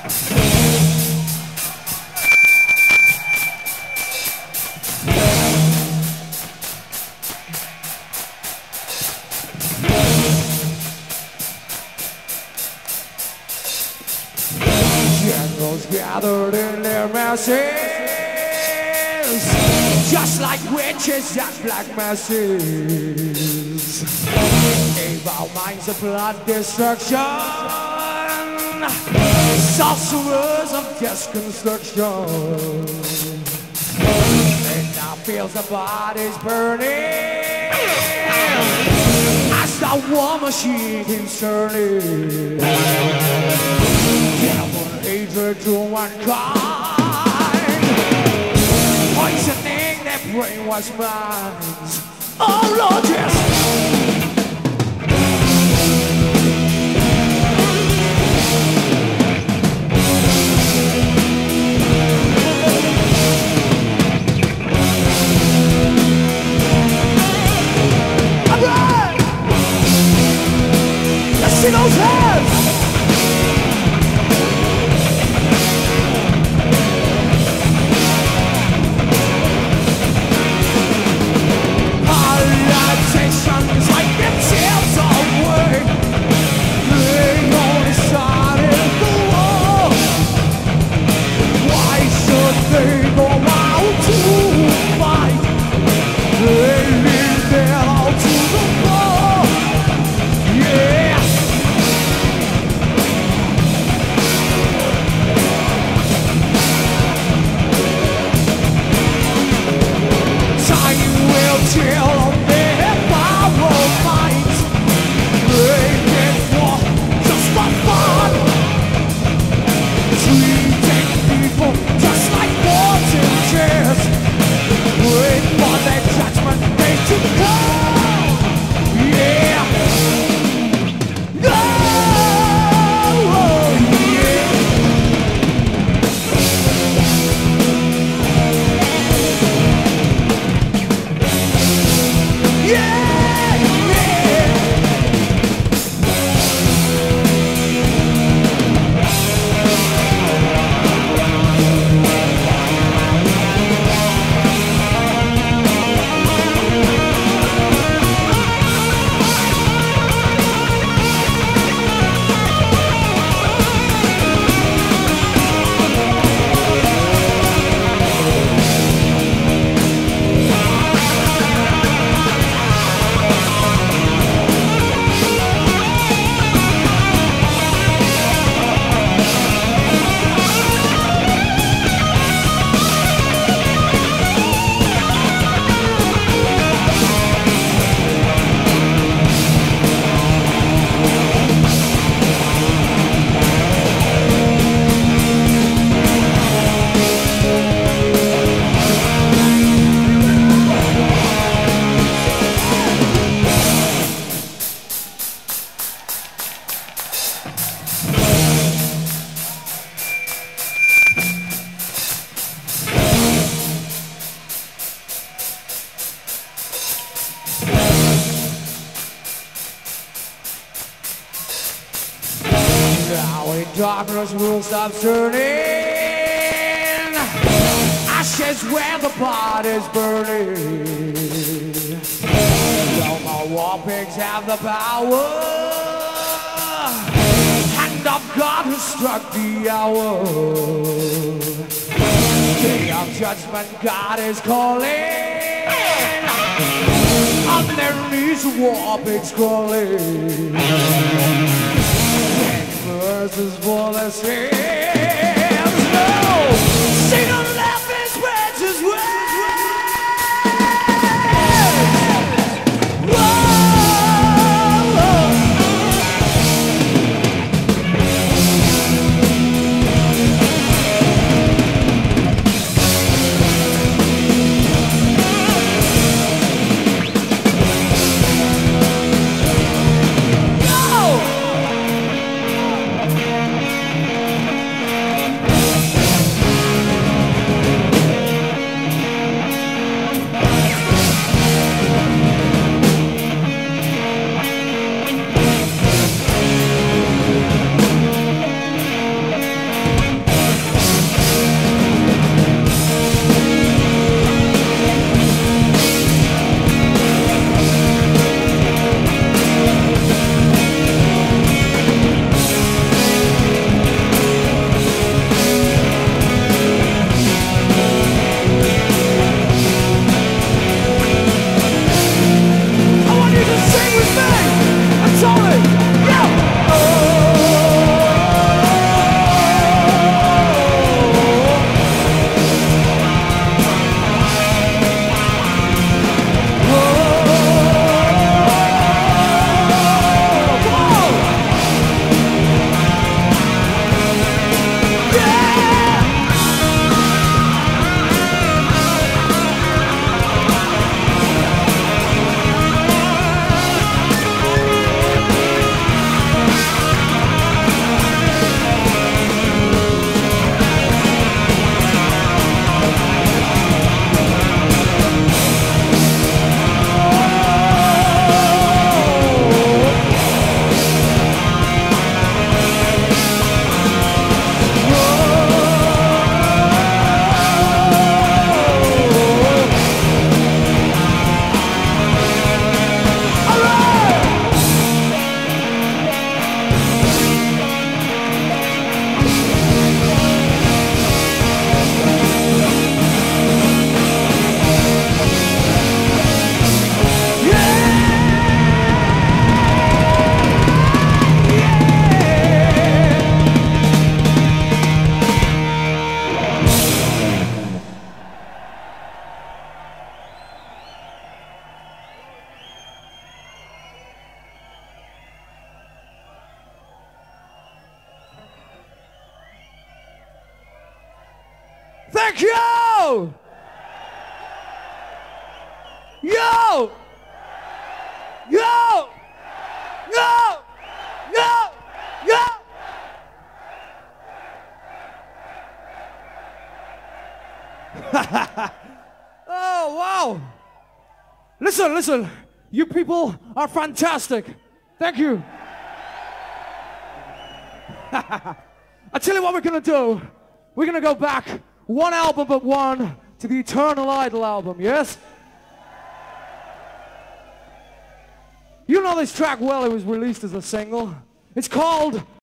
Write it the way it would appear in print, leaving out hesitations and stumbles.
Generals gathered in their masses, just like witches at black masses. Gave our minds of blood destruction, sorcerers of deconstruction. And now feels the bodies burning as the war machine keeps turning. Devil hatred to mankind, poisoning their brainwashed minds. Oh Lord, yes. See those hands! Our relaxation is like them tears away. They only started the war. Why should they go out to fight? They leave their all to the war. Yeah. Chill on their power minds. They get war just for fun, treating people just like boards and chairs. Wait for their judgment day to come. Yeah. Oh, yeah. Darkness will stop turning, ashes where the body's burning. No more war pigs have the power. Hand of God has struck the hour. Day of judgment, God is calling. On their knees, war pigs crawling. Verses for the streams. No, sing on laughing spreads his way. Thank you! Yo! Yo! Yo! Yo! Yo! Oh, wow! Listen, listen. You people are fantastic. Thank you. I tell you what we're gonna do. We're gonna go back one album but one to the Eternal Idol album, yes? You know this track well, it was released as a single. It's called